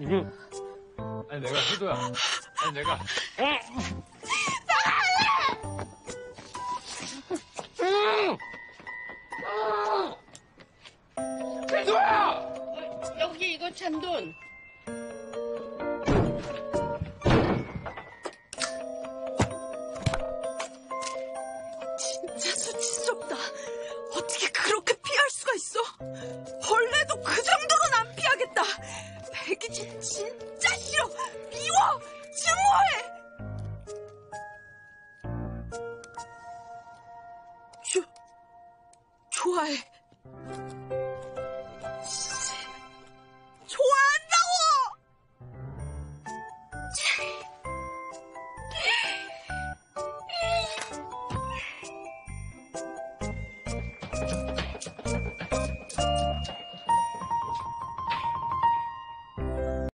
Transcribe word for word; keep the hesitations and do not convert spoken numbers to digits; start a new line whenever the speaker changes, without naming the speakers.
아니 내가 효도야. 아니 내가. 효도야!
여기 이거 잔돈.
진짜 수치스럽다. 어떻게 그렇게 피할 수가 있어? 벌레도 그 정도로는 안 피하겠다. 백이진 진짜 싫어. 미워. 증오해. 조, 좋아해.